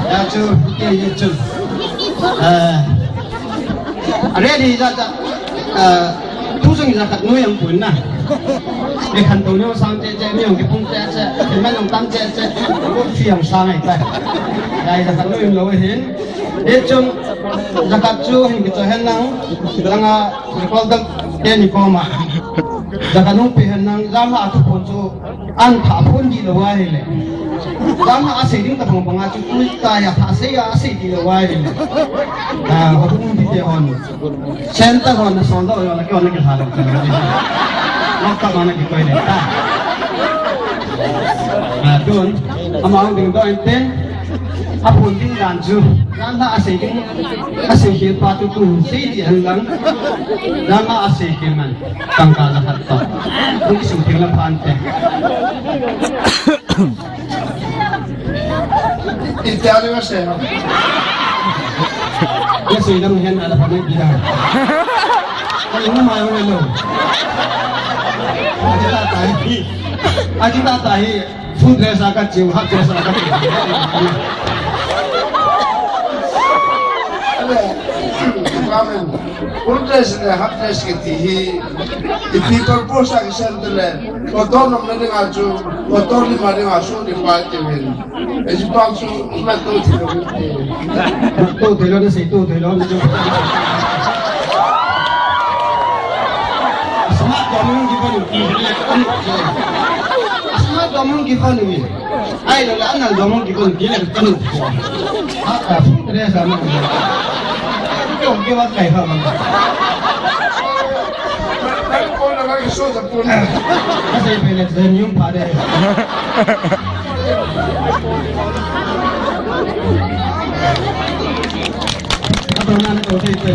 ya chu ye chu ready ra thu sinh ra khát nuôi ông cuốn nè để khăn tàu nhau sang chơi miếng cái phong chơi thì mấy ông tam chơi có phi ông sang này đây ra khát nuôi ông lâu hết để chung ra khát chu hình cái chơi hen nắng đang recall được đen đi mà ra khát nuôi hen nắng ra mà thu con chu ăn thả phun đi đâu vậy lệ ra mà ăn xây dựng tập phòng bằng chu cúi tay thả xây đi đâu vậy lệ họ cũng đi chơi on center on the son đó là cái on cái thằng đó nó các bạn cái quay này tuần among những đôi tên apun tin đàn chú đàn là asing hiệp patu tu xây dựng lăng đàn là asing hiệp man tăng cả là hạt tỏi cũng cái sự thiện làm phan thế Italia mà xem cái sự đam mê là phần gì đó cái những mai hôm nay luôn chúng ta tại food dress akan cium hak dress akan food dress ne hak dress ketihi the people post ang sendele motor nom ne ngaju motor lima ne ngasu di patemen ejipang su na to thelo ne sei to thelo ne smart domong gifan ni ai lo la nal domong gifan dia le tanu apa tre sama ko ke wa kai ha man ko na ga so da pun asai pele zenyum pade apa nan ko te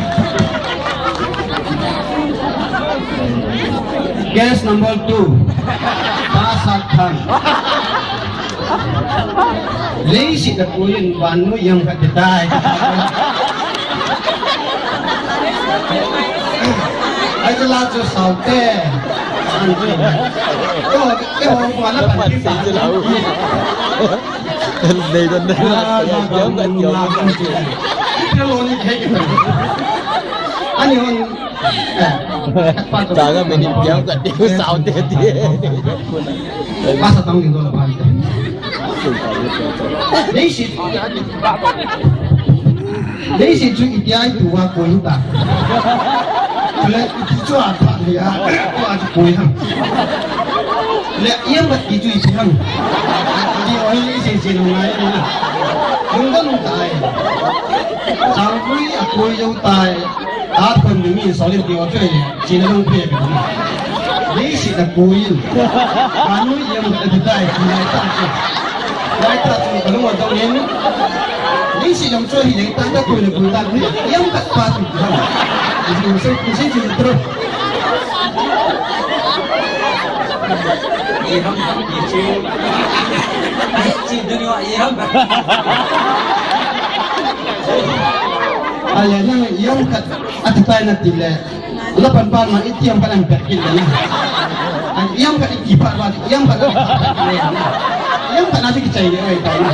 guest number 2 Pasat Khan Leisi da kuyin banu yang katitai ai cho la cho saute anju ko wala pan ki đây đây giống gần giống cái lon ni cái anh hôn Jangan main jauh kat dia usah dia. Masa tahu ni kalau balik. Leisi tu ideal tu aku inta. Kalau itu apa dia? Aku ada koyang. Le yang buat itu yang. Jadi orang leisi jenungai ni. Mungkin untai. Sampai aku yang untai. Apa ni soalnya dia tu Cina orang pihak itu. Leisi dah koyin. Anu yang ada naik tak kalau ada orang leisi yang tu yang tak ada koyin yang tak patut. Jadi mesti terus. Iham itu dunia iham. Ayahnya yang kat atapai nanti le, lapan pan itu yang paling berkil le. Yang kat ikipat lagi, yang kat yang kat nasi kecai le, ay tahu.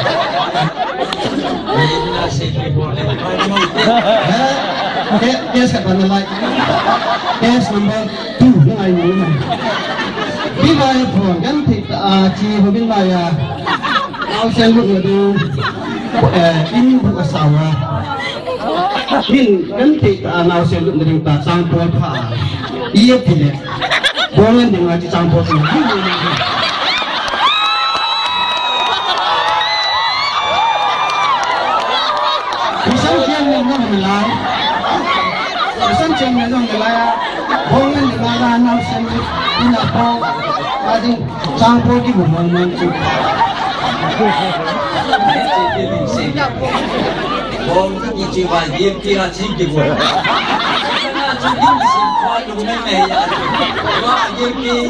Ini nasi boleh. Case kat mana lagi? Case number 2 yang ayu ni. Bila phone kan ci hobin maya, au sen lu ngadu, ini bukan sawah. Hin nanti anau seluk dari tak campur pa, iya tidak. Boleh dengan campur tu. Bisa kian yang melai, bisa kian yang melai. Boleh dengan anau seluk ina pau, ada campur di bawah mancu. Ông cái gì mà diêm kia là xin kịp rồi. Nó chỉ diêm xin khoa dùng cái này à. Nó diêm kia.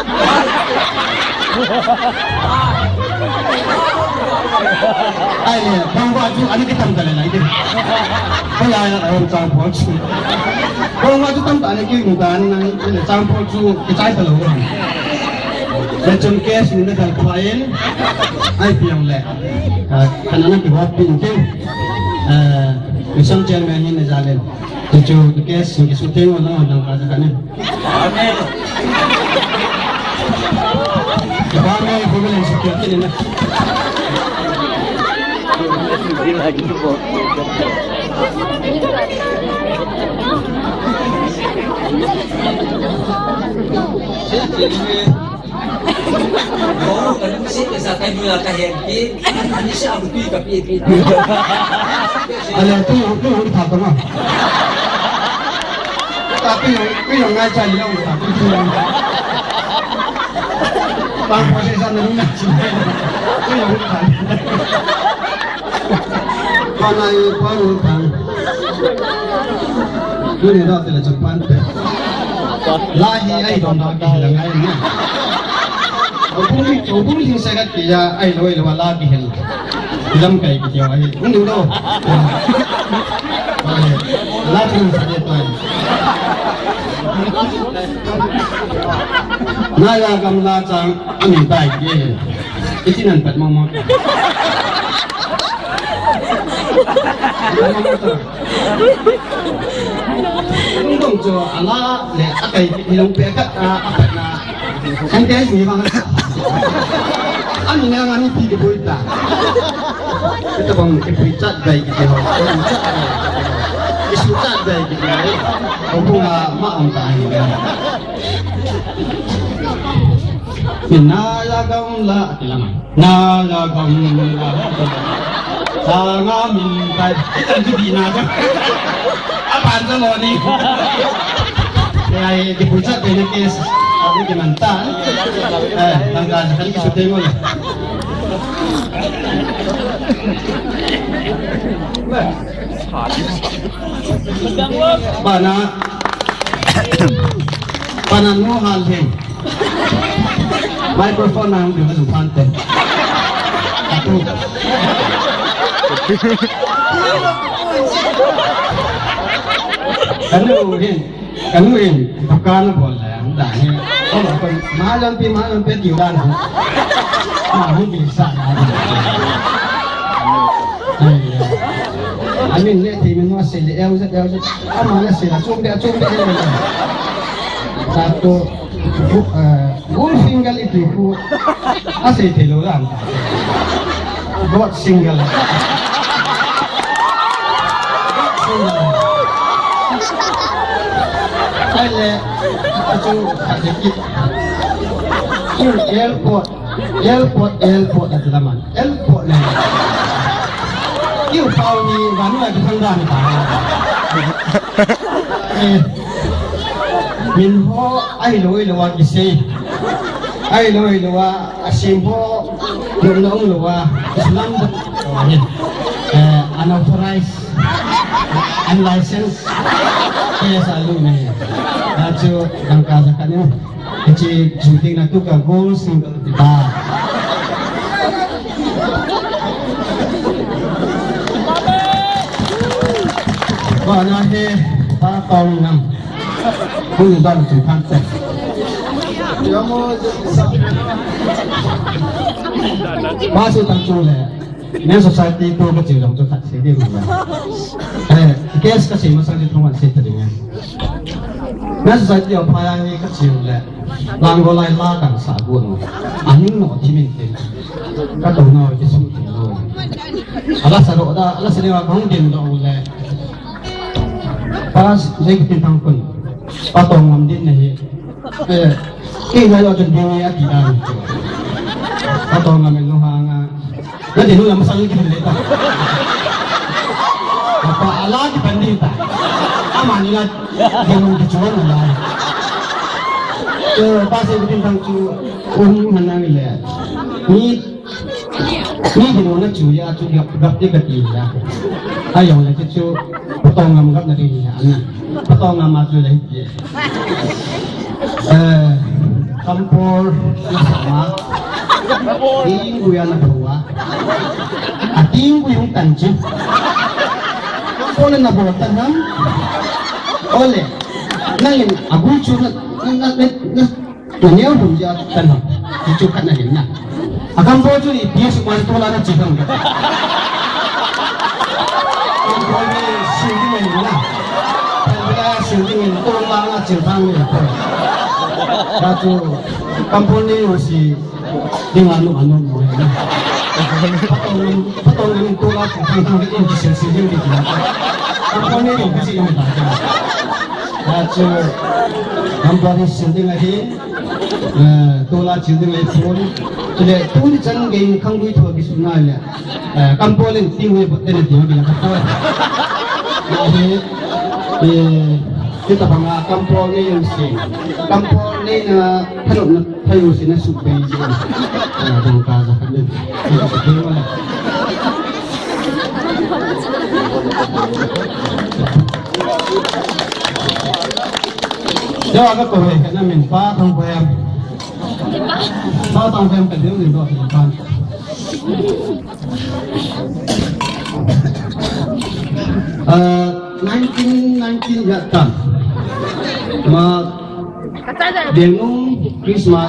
Ai nè, bang qua chú anh cái tâm cái này đi. Cái này là ông trang phó chú. Bang qua chú tâm tại này kêu người ta này trang phó chú cái trái tờ lẩu. Macam kes ni nak klien, ai piang le. Kerana kita buat pinjam, misal chairman ni nak jalan. Jadi kes ni syuting orang pada kan. Amin. Kita ni boleh syuting ni nak. Lagi tu bos. Oh, kalau mesti kesalahan mula kahenti, ini siapa tu kapi. Alah tu orang tak tahu. Tapi yang ngajar dia orang tak tahu. Bang proses sana ni nak cakap. Tu yang tak. Mana yang baru kan? Tu ni dah terlalu cepat. Lahi ai don dah hilang ai ni. Opung ni sangat dia ai loi wala hilang. Hilang kai kita ai. Ini dah. Lagi saja tu. Naya gamla jang amin tai ye. Itu nampak mama. Untung jo ala le akai hilang pekat apa na. Santai ni bang. Ani na ngani pi di boita. Kita bang ipicat baik kita. Ipicat baik kita. Untung maam tai. Nayagam la nayagam la sangat minta itu bina apa anda lo ni ya dipusat dengan kes aku dimantan tanggal sekali kita tengok pana no hal hen microphone nang di mana pantai aku kanuin bukan boleh dah ni kalau kau malam pi diuran mahu bisa amin ni timin masih leo amana sila cumbe satu single itu asal teluran buat single saya tu sedikit airport ada zaman airport ni you tahu ni mana lagi tangga ni minho ai loi loa kisi ai loi loa asimho long loa Islam ni unauthorized unlicensed kaya selalu ni ajo angka zakannya kecil syuting nak tu kan goal single kita banyak he tahun enam pun dah tu pantai masih tak boleh ni society tu kecil dong tu tak sedih juga kes kasih masalah itu masih teringat ni society apa yang ni kecil le langgolai lagan sabun angin no timin tin kata no itu semua alas ada alas ni orang din dong le pas saya kita tangkun patong ngamdin ni kaya yo jen dia tidak patong ngamen no hanga jadi nu yang masalah kita le apa ala di pandita aman ila yang dijual lah pas saya kita tangkun menang le ni di mana cuya cuya berarti ketiga ayo lah cucu potong ngam ngam dari ni anak potong ngam maju lagi kampur sama tinggu yang bawah tinggu yang tanjung kampur yang bawah tanam oleh nangin aku cuma nanya pun jatuh tanam dicukat na rin na. Akan po ito dia semua itu lah nak cikang. Kalau ni sini ni lah, kalau sini ni tolong lah nak cikang ni. Katu kampung ni masih dengan anu boleh. Patong ni tolong cikang kita ini sini ni. Kampung ni mesti yang tak. Katu kampung ni sini lagi. Tola children like phone today tuli chan game khangui tho bi suna le kampolen tingwe botte ne dio bi ka to kita banga kampol ne yung sing kampol ne na thalop na thayu sin na supe ji dong ka za kan ne ko ke wala Jawa ka ko he na min pa thong ko ya Tao xem cái điều gì đó thì con. Nineteen ya tan. Ma dengung Christmas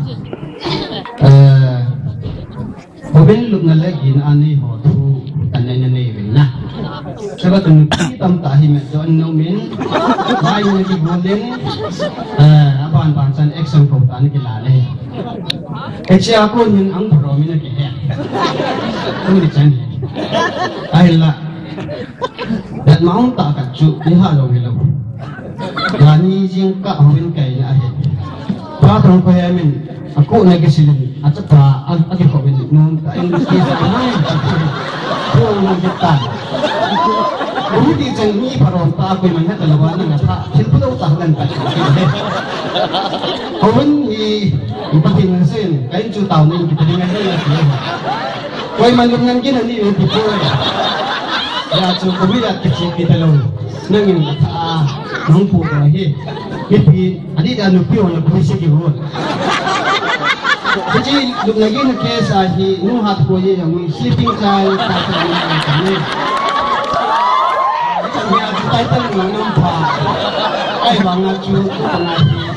Bobin luk na lagi na ani ho tu tanay na na. Sebab tu kita tahi macam nomin, lain lagi boleh apaan bangsan action kau tan kita leh. Kecil aku ni ang beromin lagi ya. Kamu dicari. Ayolah. Dan mau tak kacuk ni halau halau. Yani jingka hamin kaya ahe. Perang kaya min. Aku nak kesilin. Acap aku kau min. Nun tak Indonesia sama. Kau nak kita. Budi jangan perang tak aku mana terlawan nak. Siapa tahu tahan tak. Kawan ni. Ipatin nasin, kain cutau ni kita dengar lagi. Kau manungan kita ni di pulau. Ya cukup biar kecil kita lalu. Nangin mampu lagi. Tapi adi dah nupi orang polisi kiron. Jadi luk lagi nak kisah ni nuhat kau je yang sleeping child kata ni. Ya title ni nampak. Ai bangat cukup tengah.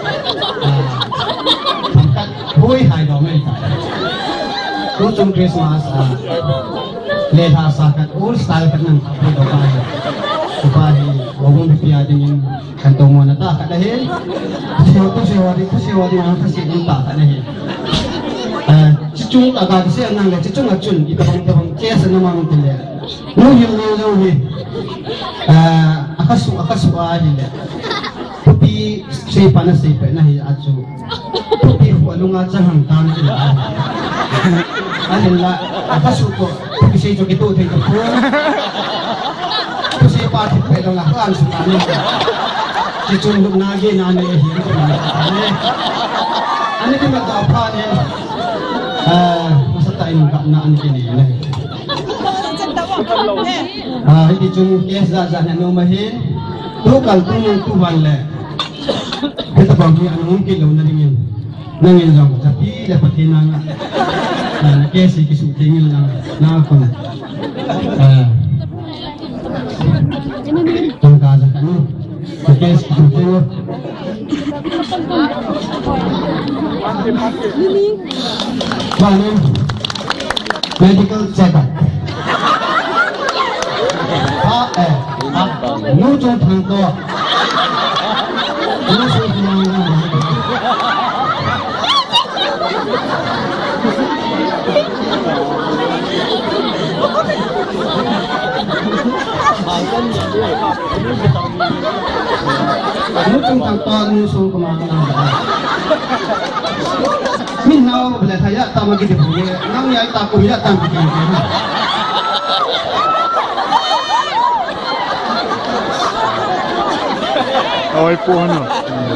Hoi hai dong mai. Ujung Christmas leha sakat all style kat nang tapi dokai. Supaya orang biaya dengan kantong mana tak kat dahil. Sewa di mana kasih entah kat dahil. Cicung tak ada siapa nang le cicung acun kita bang kes nama mungkin le. Nuyung ni. Akasu ahi le. Tapi siapa na hi acu. Walau ngacang hantam je lah. Adalah apa suko kisah itu kita tu pun. Kisah parti pelang lah kan suka ni. Cicung duk nagi nane hidup ni. Ane kita tak apa ni. Masa tak ini tak nak ni ni. Ini cuma kisah sahaja nomahin. Tu kalau tu balik. Kita bagi anu mungkin lawan dengan. Nangin lang, tapi dapat hinang kesi kisutingin lang na ako. Ang kaza ka no, kesi kisutingin. Bano, medical check-up. Nujung tangko. Nujung tangko. Ano kung tangkon nusong kumakang Minaw boleh saya tak magi dibuye nang yai takum ya tan bikin. Awal puan no.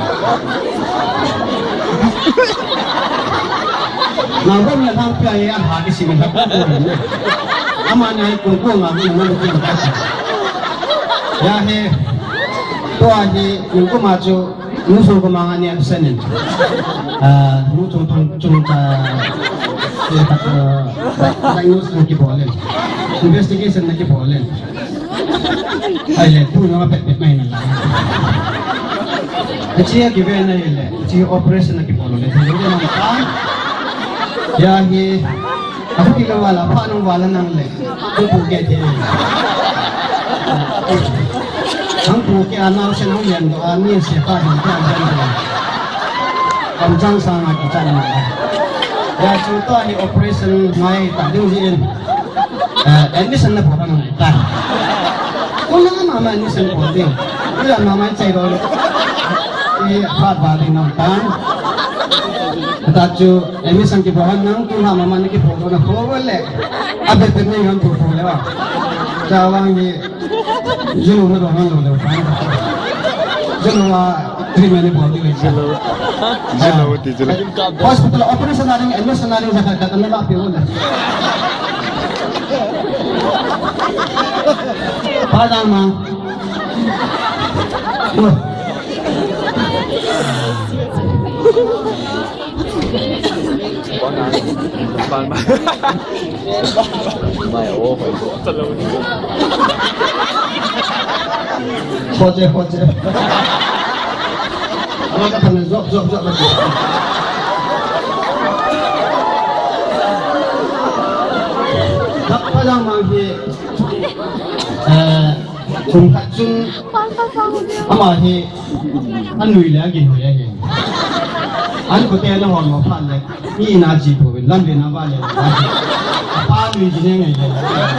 Nampun yang sampai yang hadis ini tak boleh. Aman yang kumpul ngaji mungkin kasih. Ya he, tua he, mungkin maju musuh kemangan yang senin. Musuh cung dia tak diagnosis lagi boleh, investigation lagi boleh. Aile tu nama pet main lah. Kecil given aile, kecil operation lagi boleh. Jadi nampak Ya hi aku kira wala panung wala nang le tu puket he ang puket anau se nang yan do ani se pa di kan kan kamjang sangat kican ya contoh hi operation mai tak ding jin admission na pora nang ta kuna mama admission pora ding ila mama cai do ni pat ba ding nang tan Tacu, ini sangki bahan nang tu nama mana ki foto na foto le, abe terne ngan foto le ba, jawang ni jenu na doang lo le, jenu wa terima ni foto le. Jelo ti jelo. Hospital operation naring, admission naring zakat kata na api le. Padang mang. Hoje. Agora tá fazendo zop aqui. Dapat yang mangki, kumkacun, amahi, anui lagi. Aku tiada orang mau pandai, ini naji pun, lambe nama le, apa ni jenis ni?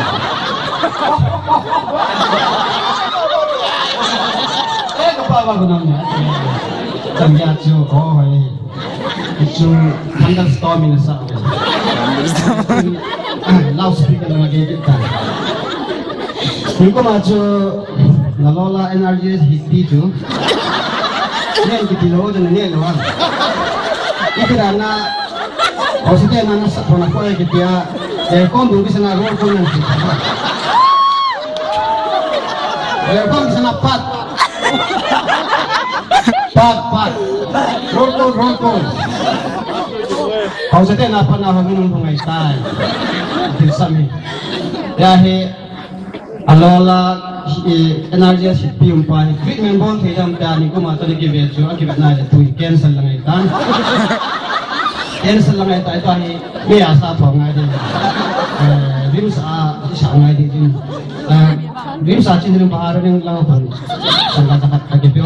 Apa namanya? Tengah tu, oh ini, itu thunderstorm ini sah. Loudspeaker lagi kita. Ini maju, nalola energi hiti tu. Ini kita loh, dan ini loh. Itu karena maksudnya nana sekolah kau gitu ya, kon dulu sana roll kon nanti, kon sana pat, roll kon. Maksudnya napa nama minum bunga ikan, bersama. Ya he, alola energi sipi umpai, treatment bon tidak mungkin. Aku mata lagi becu, akibat naya tu cancel lagi kan. Cancel lagi tak itu hari biasa tuangai dia. Virus sangai dia. Virus cenderung bahar yang lama pun sangat lagi pio.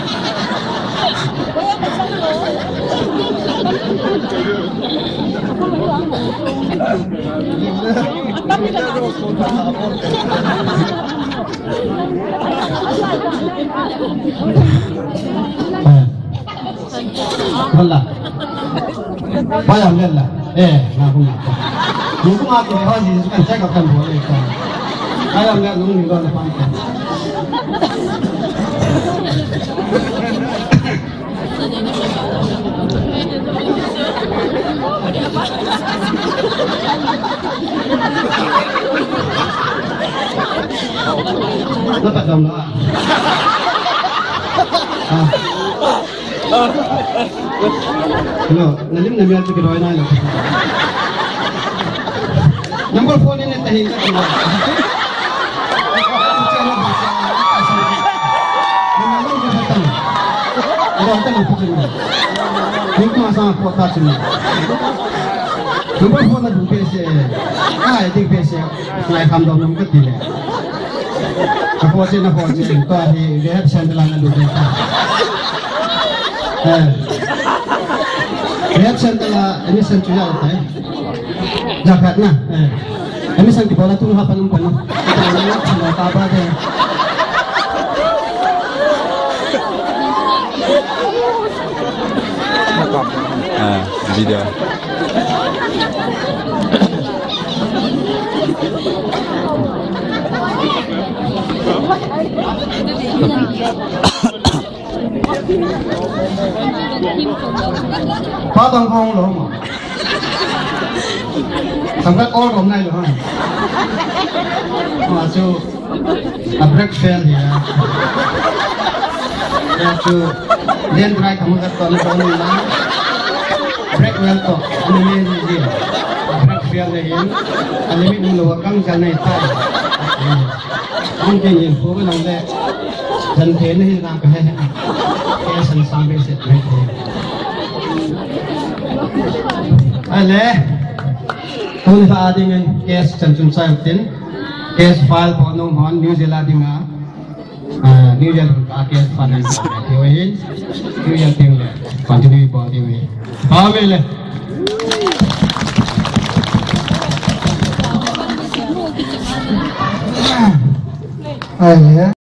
Bala, bayang lella, ngaku. Ngaku aku ni hari ni kan cakap kan boleh kan. Bayang lella nung ni orang pantai. Dapat gambar. Hello, nalim nabi aja keroy na lo. Number phone ini tahin ka tuwa. Ada nak pujuk. Mungkin masa aku tak cuma. Number phone na dupe se. Itu pese. Naik kamdom nam ketil. Aku aja nak phone je. Tuh hari dia sendal na dupe. Reaction telah emission juga ada, jagat na, emission di bawah tu apa nampak no, kita lihat semua apa deh. Video. Patang kong loh, sampai all rom nai loh, masuk break fail ya, tu lian try kamu kat tahun ni lah, break well tu, ini dia, break fail lagi, ini dulu kang jangan itu, mungkin yang pun nanti jangan ni nak kaya, kaya sampai set lagi. Ale. Kung sa ating case Chanchun Sayotin, case file po nung hon New Zealand nga. New Zealand ka case file ng tiwin. New Zealand ting le. Continue po tiwin. Amele. Ale.